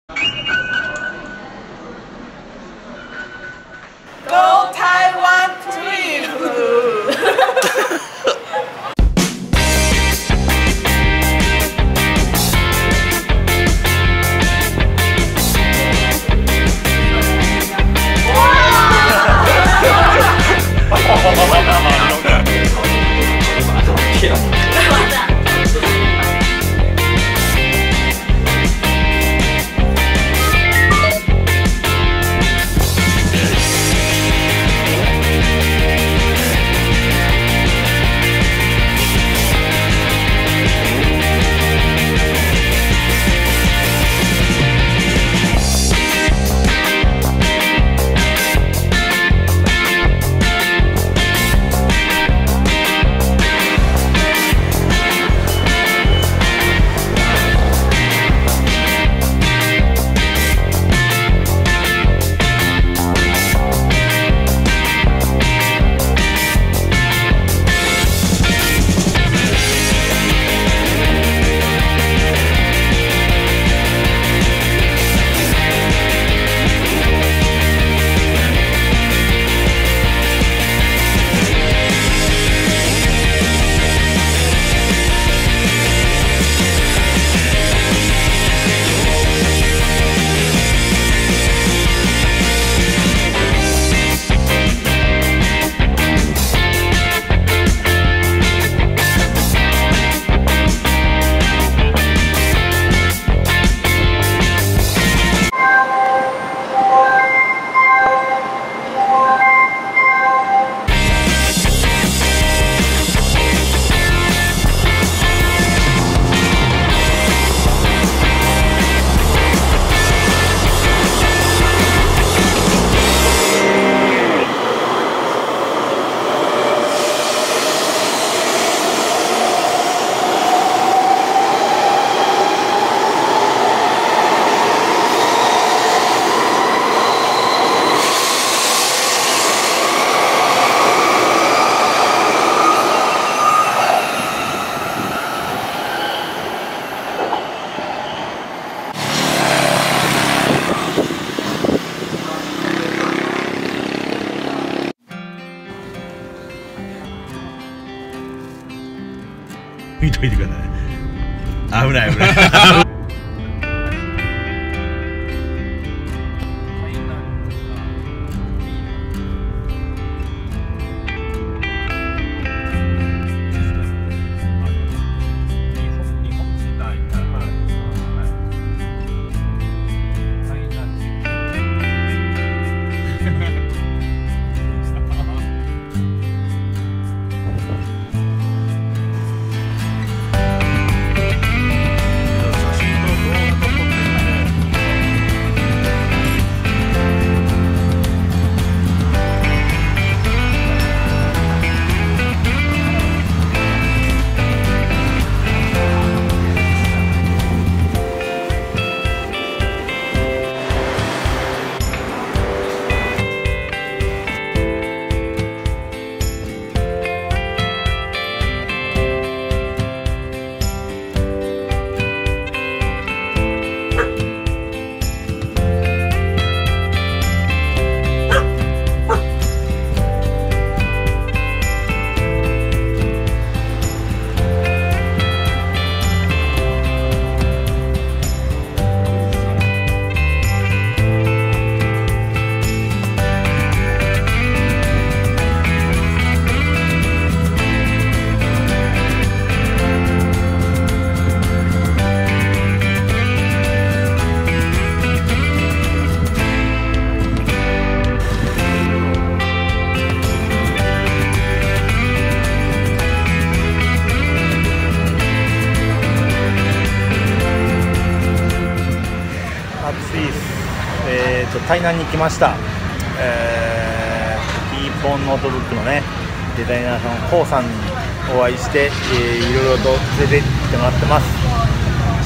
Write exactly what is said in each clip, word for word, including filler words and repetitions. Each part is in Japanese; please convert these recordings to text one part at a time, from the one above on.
Go Taiwan trip! 見といてください。危ない危ない。 えーと台南に来ました。えー、キーポンノートブックのねデザイナーさんコウさんにお会いして、えー、いろいろと連れて行ってもらってます。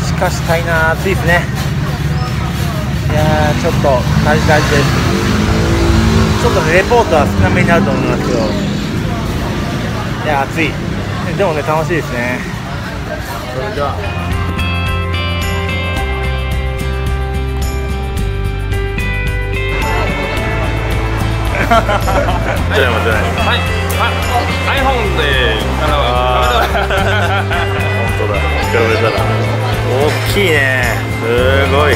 しかし台南暑いですね。いやーちょっと大事大事です。ちょっとねレポートは少なめになると思いますけど、いや暑い。でもね楽しいですね。それでは。 ちょっと待ってない。 はい、あ、iPhone であの本当だ、比べたら大きいね。すごい。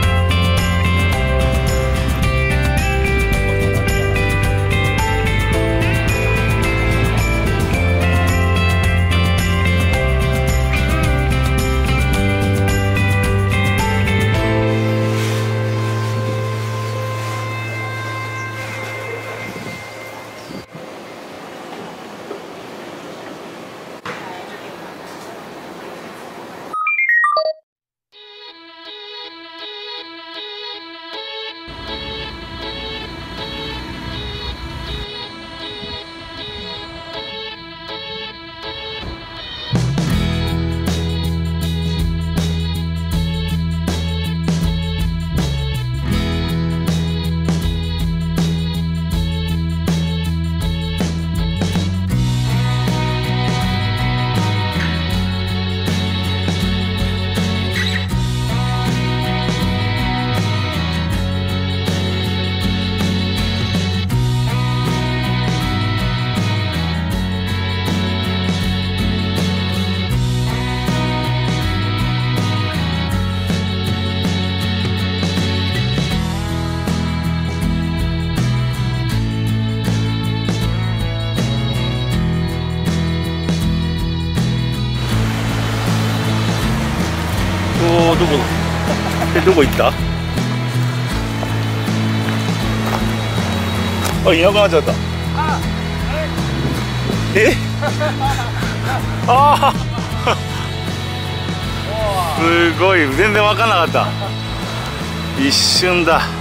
おー、どこえどこ行った？あ、いなくなっちゃった。えああすごい、全然分かんなかった。一瞬だ。